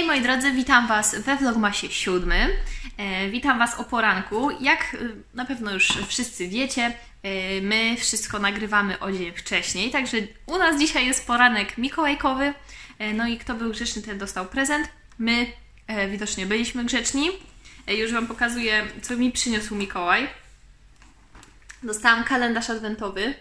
Hej moi drodzy, witam Was we Vlogmasie 7. Witam Was o poranku. Jak na pewno już wszyscy wiecie, my wszystko nagrywamy o dzień wcześniej, także u nas dzisiaj jest poranek mikołajkowy. No i kto był grzeczny, ten dostał prezent. My widocznie byliśmy grzeczni. Już Wam pokazuję, co mi przyniósł Mikołaj. Dostałam kalendarz adwentowy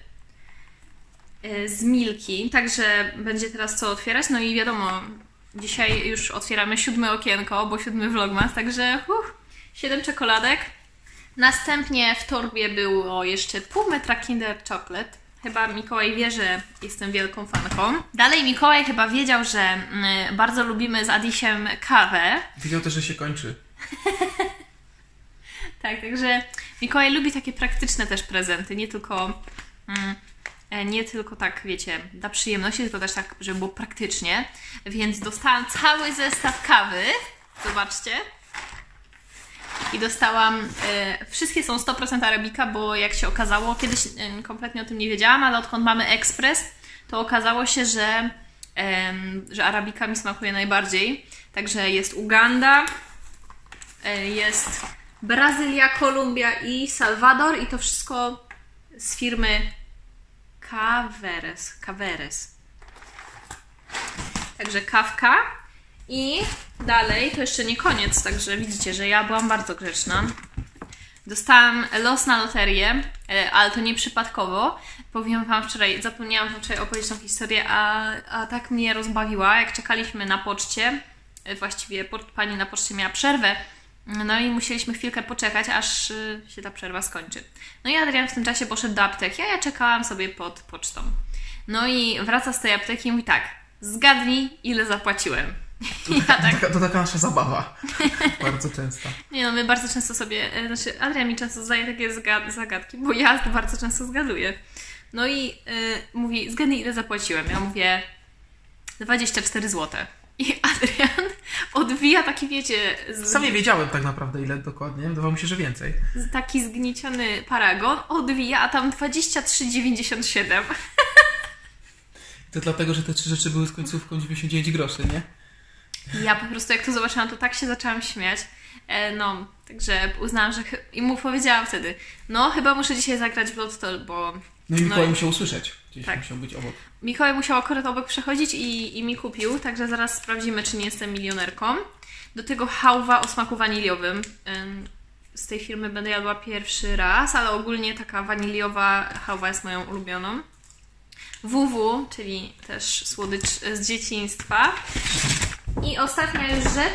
z Milki, także będzie teraz co otwierać. No i wiadomo, dzisiaj już otwieramy 7 okienko, bo 7 vlogmas, także 7 czekoladek. Następnie w torbie było jeszcze pół metra Kinder Chocolate. Chyba Mikołaj wie, że jestem wielką fanką. Dalej Mikołaj chyba wiedział, że bardzo lubimy z Adisiem kawę. Wiedział też, że się kończy. Tak, także Mikołaj lubi takie praktyczne też prezenty, nie tylko tak, wiecie, dla przyjemności, tylko też tak, żeby było praktycznie. Więc dostałam cały zestaw kawy, zobaczcie. I dostałam, wszystkie są 100% arabika, bo jak się okazało, kiedyś kompletnie o tym nie wiedziałam, ale odkąd mamy ekspres, to okazało się, że arabika mi smakuje najbardziej. Także jest Uganda, jest Brazylia, Kolumbia i Salwador i to wszystko z firmy Caveres. Także kawka. I dalej, to jeszcze nie koniec, także widzicie, że ja byłam bardzo grzeczna. Dostałam los na loterię, ale to nie przypadkowo. Powiem Wam zapomniałam wczoraj opowiedzieć tą historię, a tak mnie rozbawiła, jak czekaliśmy na poczcie. Właściwie pani na poczcie miała przerwę. No i musieliśmy chwilkę poczekać, aż się ta przerwa skończy. No i Adrian w tym czasie poszedł do apteki, a ja czekałam sobie pod pocztą. No i wraca z tej apteki i mówi tak: zgadnij, ile zapłaciłem. To taka nasza zabawa. Bardzo często. Nie no, my bardzo często sobie, Adrian mi często zadaje takie zagadki, bo ja bardzo często zgaduję. No i mówi: zgadnij, ile zapłaciłem. Ja mówię: 24 zł. I Adrian odwija taki, wiecie... Sam nie wiedziałem tak naprawdę, ile dokładnie. Wydawało mi się, że więcej. Taki zgnieciony paragon odwija, a tam 23,97. To dlatego, że te trzy rzeczy były z końcówką 99 groszy, nie? Ja po prostu jak to zobaczyłam, to tak się zaczęłam śmiać. No, także uznałam, że... I mu powiedziałam wtedy: no, chyba muszę dzisiaj zagrać w Lotto, bo... No i Mikołaj musiał usłyszeć. Gdzieś tak. Musiał być obok. Mikołaj musiał akurat obok przechodzić i mi kupił, także zaraz sprawdzimy, czy nie jestem milionerką. Do tego hałwa o smaku waniliowym. Z tej firmy będę jadła pierwszy raz, ale ogólnie taka waniliowa hałwa jest moją ulubioną. WW, czyli też słodycz z dzieciństwa. I ostatnia już rzecz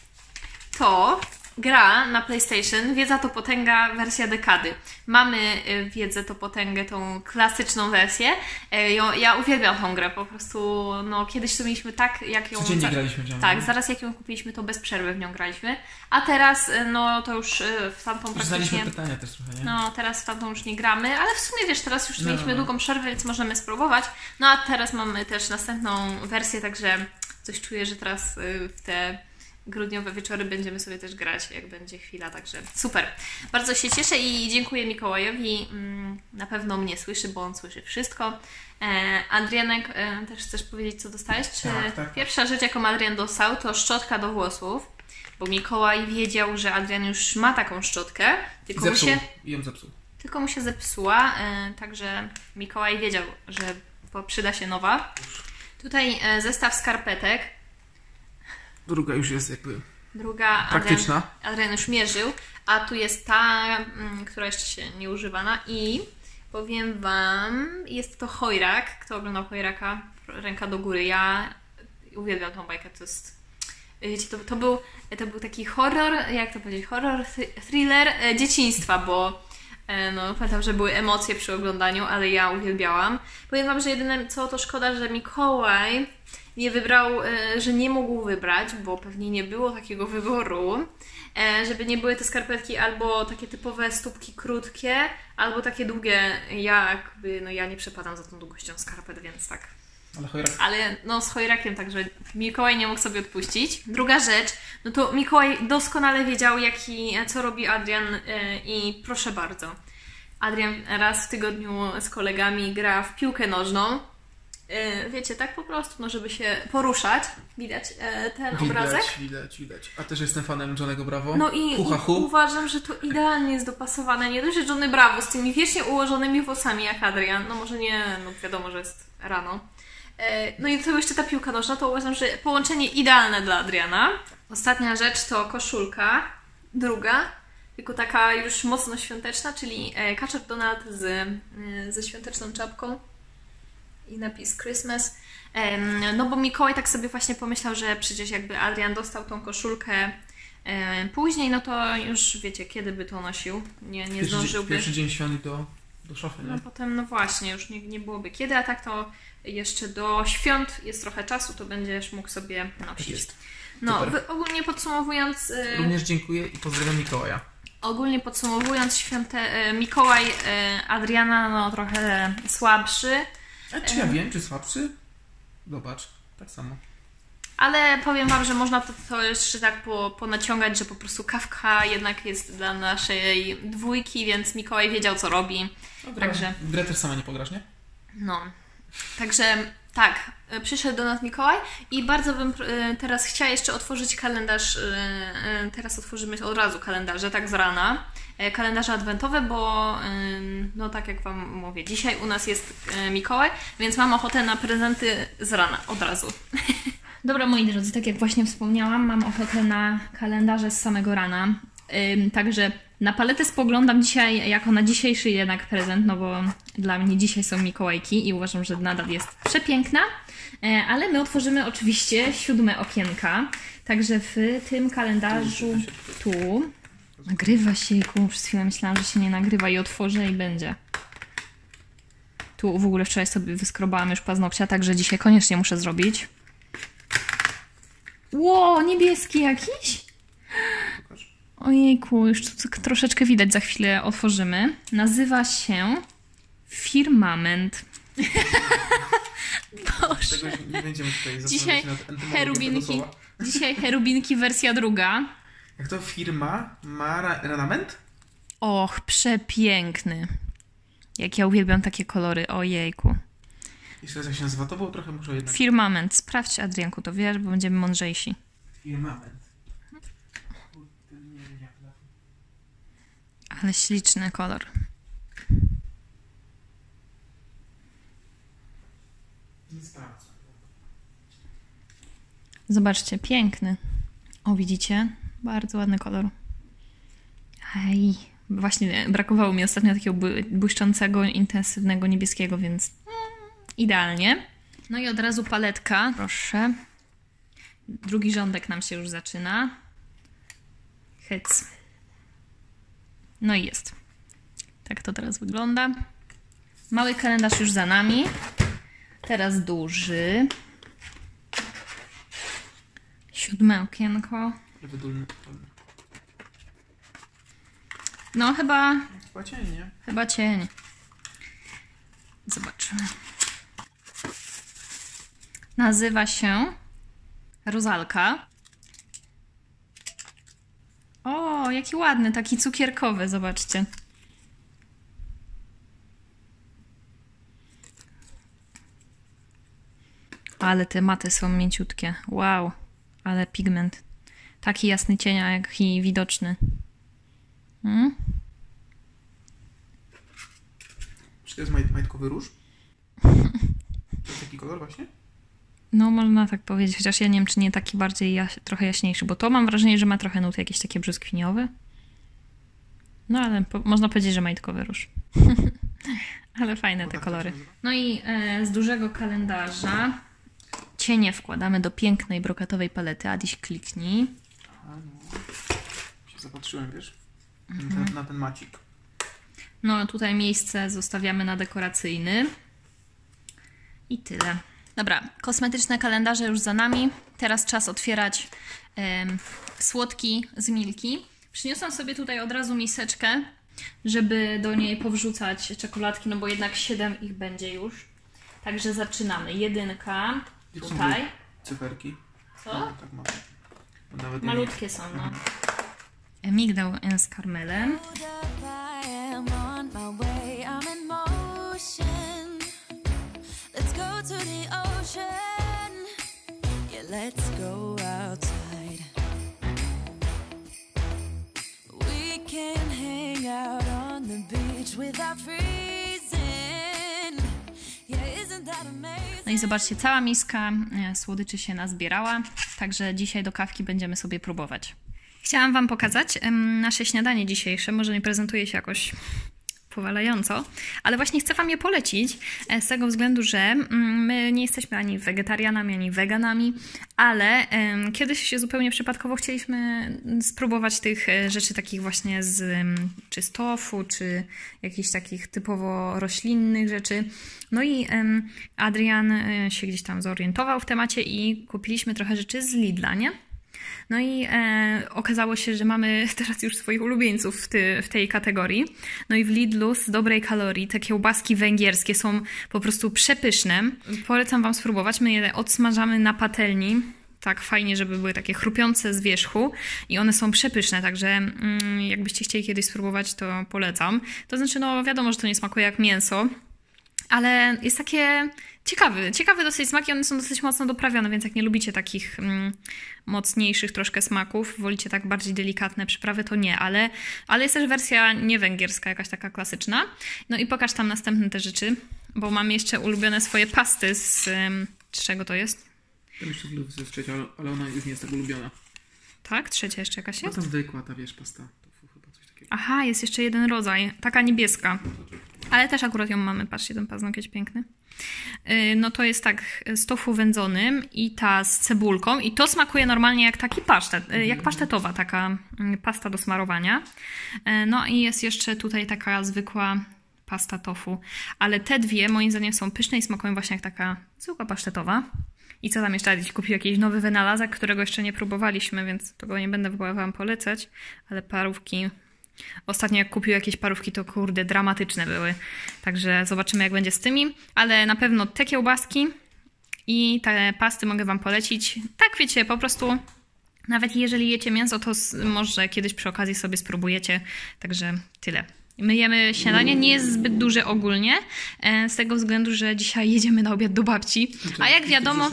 to gra na PlayStation Wiedza to potęga, wersja dekady. Mamy Wiedzę to potęgę, tą klasyczną wersję. Ja uwielbiam tą grę, po prostu no kiedyś to mieliśmy tak, jak ją... Codziennie graliśmy w nią. Tak, zaraz jak ją kupiliśmy, to bez przerwy w nią graliśmy. A teraz, no to już w tamtą praktycznie... Znaliśmy pytania też trochę, nie? No, teraz w tamtą już nie gramy, ale w sumie wiesz, teraz już mieliśmy długą przerwę, więc możemy spróbować. No a teraz mamy też następną wersję, także coś czuję, że teraz w te grudniowe wieczory będziemy sobie też grać, jak będzie chwila, także super. Bardzo się cieszę i dziękuję Mikołajowi. Na pewno mnie słyszy, bo on słyszy wszystko. Adrianek, też chcesz powiedzieć, co dostałeś? Czy tak. Pierwsza rzecz, jaką Adrian dostał, to szczotka do włosów, bo Mikołaj wiedział, że Adrian już ma taką szczotkę, tylko ją zepsuł. Tylko mu się zepsuła, także Mikołaj wiedział, że przyda się nowa. Tutaj zestaw skarpetek. Druga już jest jakby druga praktyczna. Adrian już mierzył, a tu jest ta, która jeszcze się nie używana i powiem Wam, jest to Chojrak. Kto oglądał Chojraka? Ręka do góry. Ja uwielbiam tą bajkę, to jest... Wiecie, to był taki horror, jak to powiedzieć, horror, thriller dzieciństwa, bo no, pamiętam, że były emocje przy oglądaniu, ale ja uwielbiałam. Powiem Wam, że jedyne co, to szkoda, że Mikołaj nie wybrał, że nie mógł wybrać, bo pewnie nie było takiego wyboru, żeby nie były te skarpetki albo takie typowe stópki krótkie, albo takie długie. Ja nie przepadam za tą długością skarpet, więc tak. Ale no z Chojrakiem, także Mikołaj nie mógł sobie odpuścić. Druga rzecz, no to Mikołaj doskonale wiedział, co robi Adrian i proszę bardzo. Adrian raz w tygodniu z kolegami gra w piłkę nożną. Wiecie, tak po prostu, no żeby się poruszać. Widać ten obrazek? Widać. A też jestem fanem Johnnego Bravo. No i uważam, że to idealnie jest dopasowane. Nie dość, że Johnny Bravo z tymi wiecznie ułożonymi włosami jak Adrian. No może nie, no wiadomo, że jest rano. No i to jeszcze ta piłka nożna, to uważam, że połączenie idealne dla Adriana. Ostatnia rzecz to koszulka. Druga, tylko taka już mocno świąteczna, czyli Kaczor Donald ze świąteczną czapką i napis Christmas. No bo Mikołaj tak sobie właśnie pomyślał, że przecież jakby Adrian dostał tą koszulkę później, no to już wiecie, kiedy by to nosił. Nie zdążyłby. Pierwszy dzień świąt do szafy, nie? No potem, no właśnie, już nie byłoby kiedy, a tak to jeszcze do świąt jest trochę czasu, to będziesz mógł sobie nosić. Jest. No, ogólnie podsumowując... Również dziękuję i pozdrawiam Mikołaja. Ogólnie podsumowując, Mikołaj Adriana no trochę słabszy. A czy ja wiem, czy słabszy? Zobacz, tak samo. Ale powiem Wam, że można to jeszcze tak ponaciągać, że po prostu kawka jednak jest dla naszej dwójki, więc Mikołaj wiedział, co robi. Dobra, także w grę też sama nie pograsz, nie? No, także tak, przyszedł do nas Mikołaj i bardzo bym teraz chciała jeszcze otworzyć kalendarz, teraz otworzymy od razu kalendarze, tak z rana, kalendarze adwentowe, bo no tak jak Wam mówię, dzisiaj u nas jest Mikołaj, więc mam ochotę na prezenty z rana, od razu. Dobra, moi drodzy, tak jak właśnie wspomniałam, mam ochotę na kalendarze z samego rana, także na paletę spoglądam dzisiaj jako na dzisiejszy jednak prezent, no bo dla mnie dzisiaj są Mikołajki i uważam, że nadal jest przepiękna, ale my otworzymy oczywiście 7 okienka, także w tym kalendarzu tu nagrywa się, przez chwilę myślałam, że się nie nagrywa i otworzę i będzie. Tu w ogóle wczoraj sobie wyskrobałam już paznokcia, także dzisiaj koniecznie muszę zrobić. Ło, niebieski jakiś? Ojejku, już tu troszeczkę widać, za chwilę otworzymy. Nazywa się Firmament. Boże. Tego nie będziemy tutaj zastanawiać nad entymologią. Dzisiaj cherubinki wersja druga. Jak to firma ma ranament? Och, przepiękny. Jak ja uwielbiam takie kolory, ojejku. Jeszcze raz jak się nazywa, to było trochę muszę jednak... Firmament. Sprawdź, Adrianku, to wiesz, bo będziemy mądrzejsi. Firmament. Ale śliczny kolor. Zobaczcie, piękny. O, widzicie? Bardzo ładny kolor. Aj, właśnie brakowało mi ostatnio takiego błyszczącego, intensywnego niebieskiego, więc idealnie. No i od razu paletka, proszę. Drugi rządek nam się już zaczyna. Hyc. No i jest. Tak to teraz wygląda. Mały kalendarz już za nami. Teraz duży. 7 okienko. No chyba cień, nie? Chyba cień. Zobaczymy. Nazywa się Rozalka. O, jaki ładny, taki cukierkowy, zobaczcie. Ale te maty są mięciutkie. Wow, ale pigment. Taki jasny cień, jak i widoczny. Czy to jest majtkowy róż? To jest taki kolor właśnie? No, można tak powiedzieć, chociaż ja nie wiem, czy nie taki bardziej trochę jaśniejszy, bo to mam wrażenie, że ma trochę nuty jakieś takie brzoskwiniowe. No, ale można powiedzieć, że majtkowy róż. Ale fajne te kolory. No i z dużego kalendarza cienie wkładamy do pięknej brokatowej palety. Adiś, kliknij. Się zapatrzyłem, wiesz? Na ten macik. No, tutaj miejsce zostawiamy na dekoracyjny. I tyle. Dobra, kosmetyczne kalendarze już za nami. Teraz czas otwierać słodki z Milki. Przyniosłam sobie tutaj od razu miseczkę, żeby do niej powrzucać czekoladki, no bo jednak 7 ich będzie już. Także zaczynamy. 1 tutaj. Cyferki. Co? No, tak mam. Nawet malutkie są, no. Migdał z karmelem. To the Let's go outside. We can hang out on the beach without freezing. Yeah, isn't that amazing? No i zobaczcie, cała miska słodyczy się nazbierała, także dzisiaj do kawki będziemy sobie próbować. Chciałam Wam pokazać nasze śniadanie dzisiejsze, może nie prezentuje się jakoś powalająco, ale właśnie chcę Wam je polecić z tego względu, że my nie jesteśmy ani wegetarianami, ani weganami, ale kiedyś się zupełnie przypadkowo chcieliśmy spróbować tych rzeczy takich właśnie czy z tofu, czy jakichś takich typowo roślinnych rzeczy. No i Adrian się gdzieś tam zorientował w temacie i kupiliśmy trochę rzeczy z Lidla, nie? No i okazało się, że mamy teraz już swoich ulubieńców w tej kategorii. No i w Lidlu z dobrej kalorii te kiełbaski węgierskie są po prostu przepyszne. Polecam Wam spróbować. My je odsmażamy na patelni. Tak fajnie, żeby były takie chrupiące z wierzchu i one są przepyszne, także jakbyście chcieli kiedyś spróbować, to polecam. To znaczy, no wiadomo, że to nie smakuje jak mięso, ale jest takie ciekawy dosyć smak i one są dosyć mocno doprawione, więc jak nie lubicie takich mocniejszych troszkę smaków, wolicie tak bardziej delikatne przyprawy, to nie, ale jest też wersja niewęgierska, jakaś taka klasyczna. No i pokaż tam następne te rzeczy, bo mam jeszcze ulubione swoje pasty z czego to jest? Tam jeszcze jest trzecia, ale ona już nie jest tak ulubiona. Tak? Trzecia jeszcze jakaś jest? Ta zwykła, ta wiesz, pasta. Tofu, chyba coś takiego. Aha, jest jeszcze jeden rodzaj, taka niebieska. Ale też akurat ją mamy, patrzcie, ten paznokieć piękny. No to jest tak z tofu wędzonym i ta z cebulką i to smakuje normalnie jak taki pasztet, jak pasztetowa taka pasta do smarowania. No i jest jeszcze tutaj taka zwykła pasta tofu, ale te dwie moim zdaniem są pyszne i smakują właśnie jak taka zwykła pasztetowa. I co tam jeszcze? Kupił jakiś nowy wynalazek, którego jeszcze nie próbowaliśmy, więc tego nie będę Wam polecać, ale parówki. Ostatnio jak kupił jakieś parówki, to kurde, dramatyczne były. Także zobaczymy jak będzie z tymi, ale na pewno te kiełbaski i te pasty mogę Wam polecić. Tak wiecie, po prostu nawet jeżeli jecie mięso, to może kiedyś przy okazji sobie spróbujecie. Także tyle. My jemy śniadanie, nie jest zbyt duże ogólnie, z tego względu, że dzisiaj jedziemy na obiad do babci. A jak wiadomo,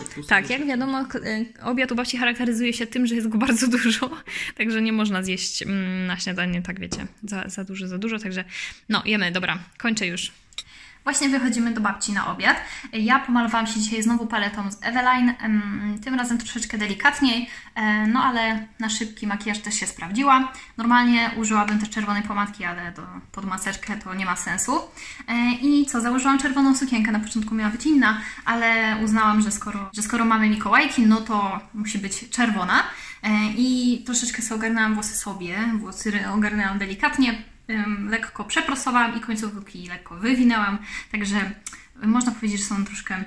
obiad u babci charakteryzuje się tym, że jest go bardzo dużo, także nie można zjeść na śniadanie, tak wiecie, za dużo, także no jemy, dobra, kończę już. Właśnie wychodzimy do babci na obiad. Ja pomalowałam się dzisiaj znowu paletą z Eveline, tym razem troszeczkę delikatniej, no ale na szybki makijaż też się sprawdziła. Normalnie użyłabym też czerwonej pomadki, ale pod maseczkę to nie ma sensu. I co, założyłam czerwoną sukienkę, na początku miała być inna, ale uznałam, że skoro mamy Mikołajki, no to musi być czerwona. I troszeczkę sobie ogarnęłam włosy ogarnęłam delikatnie, lekko przeprosowałam i końcówki lekko wywinęłam, także można powiedzieć, że są troszkę...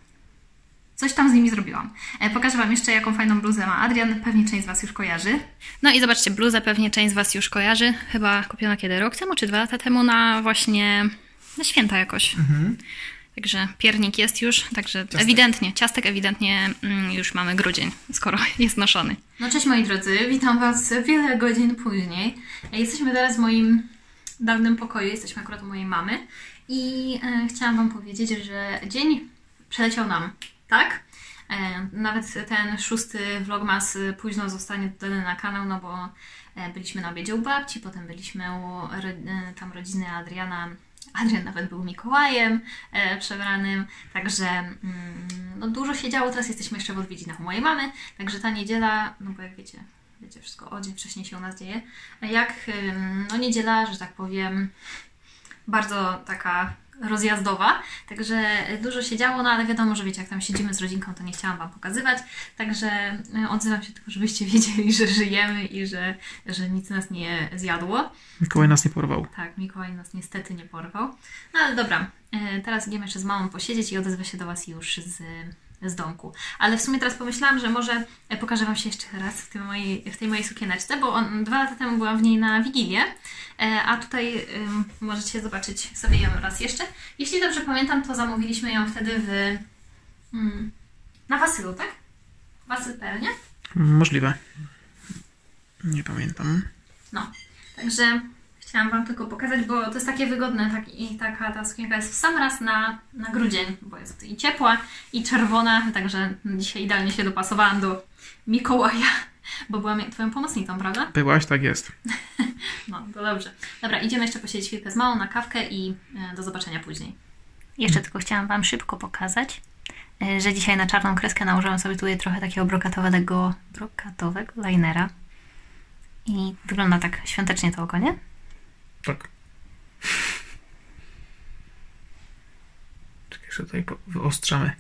Coś tam z nimi zrobiłam. Pokażę Wam jeszcze, jaką fajną bluzę ma Adrian, pewnie część z Was już kojarzy. No i zobaczcie, bluzę pewnie część z Was już kojarzy, chyba kupiona kiedy? Rok temu czy 2 lata temu na święta jakoś. Także piernik jest już, także ciastek ewidentnie już mamy grudzień, skoro jest noszony. No cześć moi drodzy, witam Was wiele godzin później. Jesteśmy teraz w moim dawnym pokoju, jesteśmy akurat u mojej mamy i chciałam Wam powiedzieć, że dzień przeleciał nam, tak? Nawet ten 6. vlogmas późno zostanie dodany na kanał, no bo byliśmy na obiedzie u babci, potem byliśmy u tam rodziny Adriana. Adrian nawet był Mikołajem przebranym, także no dużo się działo, teraz jesteśmy jeszcze w odwiedzinach u mojej mamy, także ta niedziela, no bo jak wiecie wszystko o dzień wcześniej się u nas dzieje, jak no niedziela, że tak powiem, bardzo taka rozjazdowa, także dużo się działo, no ale wiadomo, że wiecie, jak tam siedzimy z rodzinką, to nie chciałam Wam pokazywać, także odzywam się tylko, żebyście wiedzieli, że żyjemy i że nic nas nie zjadło. Mikołaj nas nie porwał. Tak, Mikołaj nas niestety nie porwał. No ale dobra, teraz idziemy jeszcze z mamą posiedzieć i odezwę się do Was już z domku. Ale w sumie teraz pomyślałam, że może pokażę Wam się jeszcze raz w tej mojej sukieneczce, bo 2 lata temu byłam w niej na Wigilię, a tutaj możecie zobaczyć sobie ją raz jeszcze. Jeśli dobrze pamiętam, to zamówiliśmy ją wtedy na Wasylu, tak? Wasyl.pl, nie? Możliwe. Nie pamiętam. No, także Chciałam Wam tylko pokazać, bo to jest takie wygodne, ta sukienka jest w sam raz na grudzień, bo jest i ciepła, i czerwona, także dzisiaj idealnie się dopasowałam do Mikołaja, bo byłam Twoją pomocnicą, prawda? Byłaś, tak jest. No, to dobrze. Dobra, idziemy jeszcze posiedzieć chwilkę z małą na kawkę i do zobaczenia później. Jeszcze tylko chciałam Wam szybko pokazać, że dzisiaj na czarną kreskę nałożyłam sobie tutaj trochę takiego brokatowego linera. I wygląda tak świątecznie to oko, nie? Tak. Czekaj, jeszcze tutaj wyostrzamy.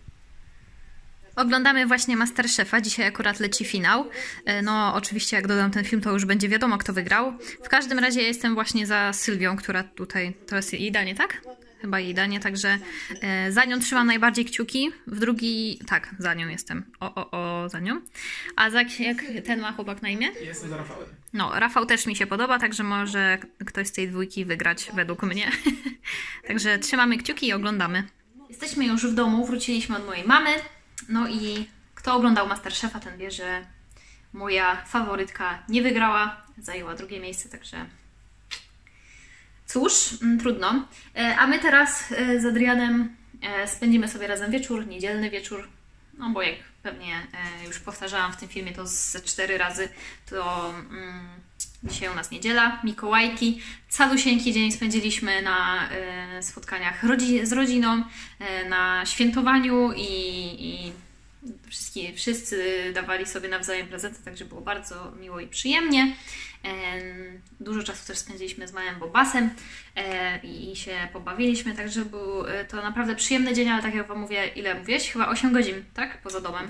Oglądamy właśnie MasterChefa. Dzisiaj akurat leci finał. No oczywiście jak dodam ten film, to już będzie wiadomo, kto wygrał. W każdym razie ja jestem właśnie za Sylwią, która tutaj... To jest jej danie, tak? Chyba jej danie, także za nią trzymam najbardziej kciuki. W drugi... Tak, za nią jestem. Za nią. A jak ten ma chłopak na imię? Jestem za Rafałem. No, Rafał też mi się podoba, także może ktoś z tej dwójki wygrać według mnie. Także trzymamy kciuki i oglądamy. Jesteśmy już w domu, wróciliśmy od mojej mamy. No i kto oglądał MasterChefa, ten wie, że moja faworytka nie wygrała, zajęła drugie miejsce, także cóż, trudno. A my teraz z Adrianem spędzimy sobie razem wieczór, niedzielny wieczór, no bo jak pewnie już powtarzałam w tym filmie to ze 4 razy, to dzisiaj u nas niedziela, Mikołajki, calusieńki dzień spędziliśmy na spotkaniach z rodziną, na świętowaniu i wszyscy dawali sobie nawzajem prezenty, także było bardzo miło i przyjemnie. Dużo czasu też spędziliśmy z małym Bobasem i się pobawiliśmy, także był to naprawdę przyjemny dzień, ale tak jak Wam mówię, ile mówiłeś? Chyba 8 godzin, tak? Poza domem.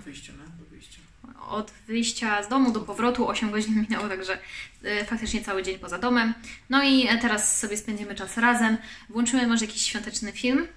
Od wyjścia z domu do powrotu 8 godzin minęło, także faktycznie cały dzień poza domem. No i teraz sobie spędzimy czas razem. Włączymy może jakiś świąteczny film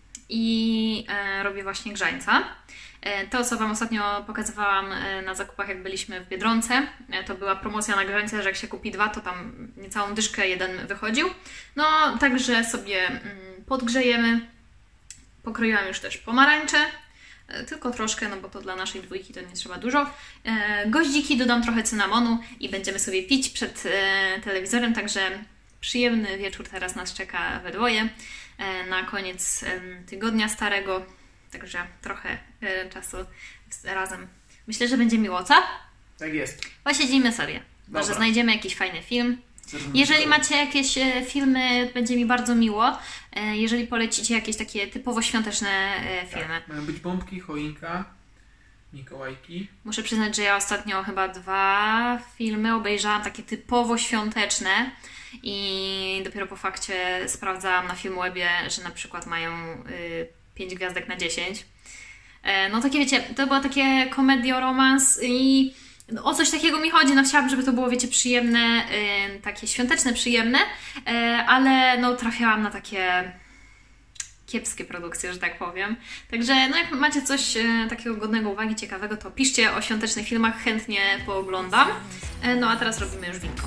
i robię właśnie grzańca. To, co Wam ostatnio pokazywałam na zakupach, jak byliśmy w Biedronce, to była promocja na grzańce, że jak się kupi 2, to tam niecałą dyszkę jeden wychodził. No, także sobie podgrzejemy. Pokroiłam już też pomarańcze. Tylko troszkę, no bo to dla naszej dwójki to nie trzeba dużo. Goździki, dodam trochę cynamonu i będziemy sobie pić przed telewizorem, także przyjemny wieczór teraz nas czeka we dwoje. Na koniec tygodnia starego, także trochę czasu razem. Myślę, że będzie miło, co? Tak jest. Posiedzimy sobie. Może Dobra. znajdziemy jakiś fajny film. Jeżeli macie jakieś filmy, będzie mi bardzo miło. Jeżeli polecicie jakieś takie typowo świąteczne filmy. Tak. Mają być bombki, choinka, Mikołajki. Muszę przyznać, że ja ostatnio chyba 2 filmy obejrzałam takie typowo świąteczne i dopiero po fakcie sprawdzałam na Filmwebie, że na przykład mają 5 gwiazdek na 10. No takie wiecie, to było takie komedio-romans i o coś takiego mi chodzi, no chciałabym, żeby to było, wiecie, przyjemne, takie świąteczne, przyjemne, ale no trafiałam na takie kiepskie produkcje, że tak powiem. Także no jak macie coś takiego godnego uwagi, ciekawego, to piszcie o świątecznych filmach, chętnie pooglądam. No a teraz robimy już winko.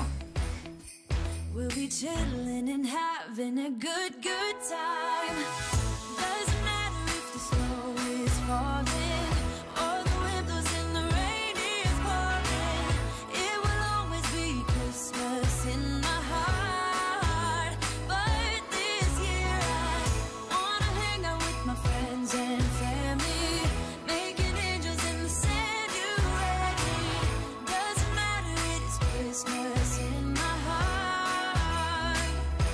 We'll be chilling and having a good time. Doesn't matter if the snow is falling or the wind blows and the rain is pouring. It will always be Christmas in my heart. But this year I wanna hang out with my friends and family, making angels in the sand. You ready? Doesn't matter, it is Christmas in my heart.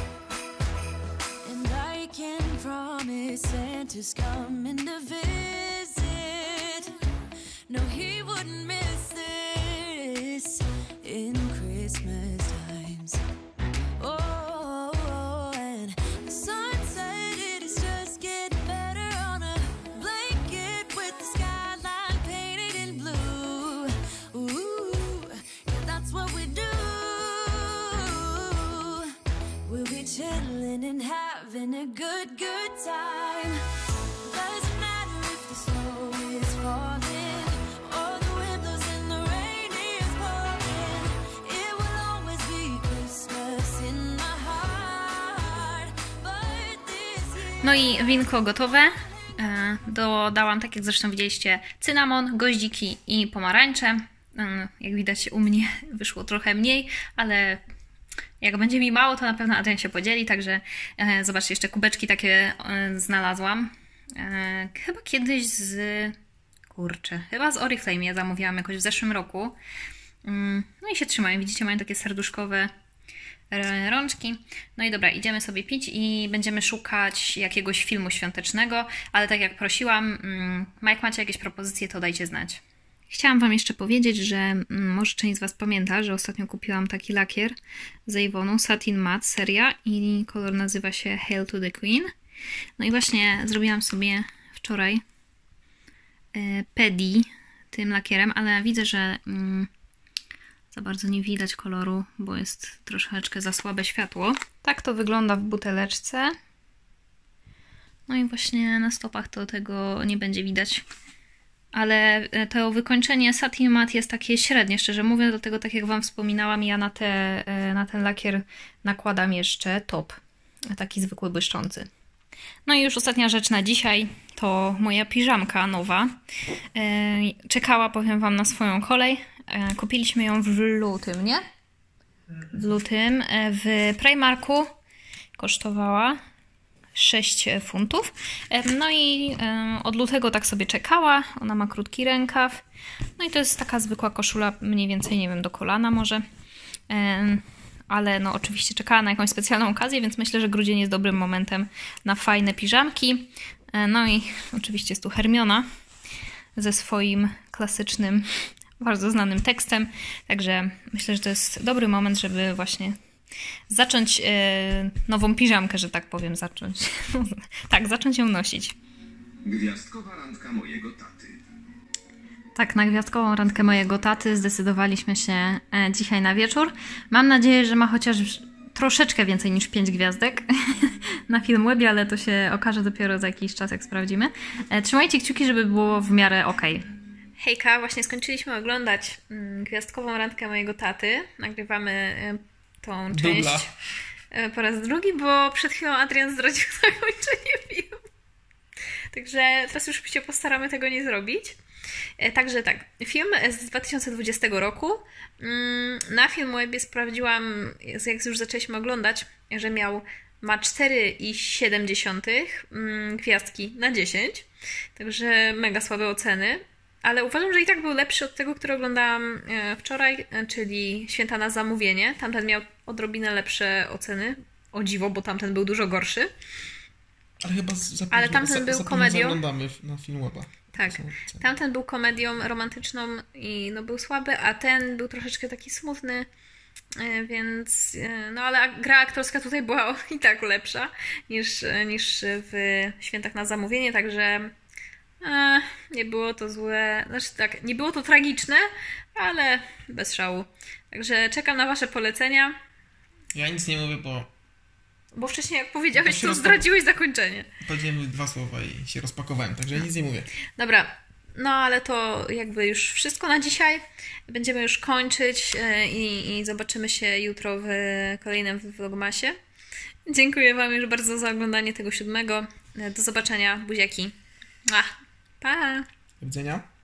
And I can promise Santa's coming to visit. No, he wouldn't miss this in Christmas times. Oh, and the sunset, it is just getting better on a blanket with the skyline painted in blue. Ooh, yeah, that's what we do. We'll be chilling and having a good time. Doesn't matter if the snow is falling or the wind blows and the rain is pouring. It will always be Christmas in my heart. But this year No i winko gotowe. Dodałam, tak jak zresztą widzieliście, cynamon, goździki i pomarańcze. Jak widać u mnie wyszło trochę mniej, ale Jak będzie mi mało, to na pewno Adrian się podzieli, także zobaczcie, jeszcze kubeczki takie znalazłam. Chyba kiedyś chyba z Oriflame je zamówiłam jakoś w zeszłym roku. No i się trzymają, widzicie, mają takie serduszkowe rączki. No i dobra, idziemy sobie pić i będziemy szukać jakiegoś filmu świątecznego, ale tak jak prosiłam, jak macie jakieś propozycje, to dajcie znać. Chciałam Wam jeszcze powiedzieć, że może część z Was pamięta, że ostatnio kupiłam taki lakier z Avonu, Satin Matte seria i kolor nazywa się Hail to the Queen. No i właśnie zrobiłam sobie wczoraj pedi tym lakierem, ale widzę, że za bardzo nie widać koloru, bo jest troszeczkę za słabe światło. Tak to wygląda w buteleczce. No i właśnie na stopach to tego nie będzie widać. Ale to wykończenie Satin Matte jest takie średnie, szczerze mówiąc, dlatego tak jak Wam wspominałam, ja na ten lakier nakładam jeszcze top, taki zwykły błyszczący. No i już ostatnia rzecz na dzisiaj to moja piżamka nowa. Czekała, powiem Wam, na swoją kolej. Kupiliśmy ją w lutym, nie? W lutym. W Primarku kosztowała 6 funtów. No i od lutego tak sobie czekała. Ona ma krótki rękaw. No i to jest taka zwykła koszula, mniej więcej, nie wiem, do kolana może. Ale no oczywiście czekała na jakąś specjalną okazję, więc myślę, że grudzień jest dobrym momentem na fajne piżamki. No i oczywiście jest tu Hermiona ze swoim klasycznym, bardzo znanym tekstem. Także myślę, że to jest dobry moment, żeby właśnie zacząć nową piżamkę, że tak powiem, zacząć ją nosić. Gwiazdkowa randka mojego taty. Tak, na gwiazdkową randkę mojego taty zdecydowaliśmy się dzisiaj na wieczór. Mam nadzieję, że ma chociaż troszeczkę więcej niż 5 gwiazdek na Filmwebie, ale to się okaże dopiero za jakiś czas, jak sprawdzimy. Trzymajcie kciuki, żeby było w miarę okej. Hejka, właśnie skończyliśmy oglądać gwiazdkową randkę mojego taty. Nagrywamy tą część po raz drugi, bo przed chwilą Adrian zdradził zakończenie filmu. Także teraz już się postaramy tego nie zrobić. Także tak, film z 2020 roku. Na Filmwebie sprawdziłam, jak już zaczęliśmy oglądać, że ma 4,7 gwiazdki na 10. Także mega słabe oceny. Ale uważam, że i tak był lepszy od tego, który oglądałam wczoraj, czyli Święta na zamówienie. Tamten miał odrobinę lepsze oceny. O dziwo, bo tamten był dużo gorszy. Ale chyba Ale tamten był komedią. Oglądamy na Filmweba. Tak, tamten był komedią romantyczną i no był słaby, a ten był troszeczkę taki smutny, więc no ale gra aktorska tutaj była i tak lepsza niż w Świętach na zamówienie, także nie było to złe, znaczy tak, nie było to tragiczne, ale bez szału. Także czekam na Wasze polecenia. Ja nic nie mówię, bo wcześniej jak powiedziałeś, to zdradziłeś zakończenie. Powiedziałem 2 słowa i się rozpakowałem, także ja nic nie mówię. Dobra, no ale to jakby już wszystko na dzisiaj. Będziemy już kończyć i zobaczymy się jutro w kolejnym vlogmasie. Dziękuję Wam już bardzo za oglądanie tego 7. Do zobaczenia, buziaki. Pa! Do widzenia.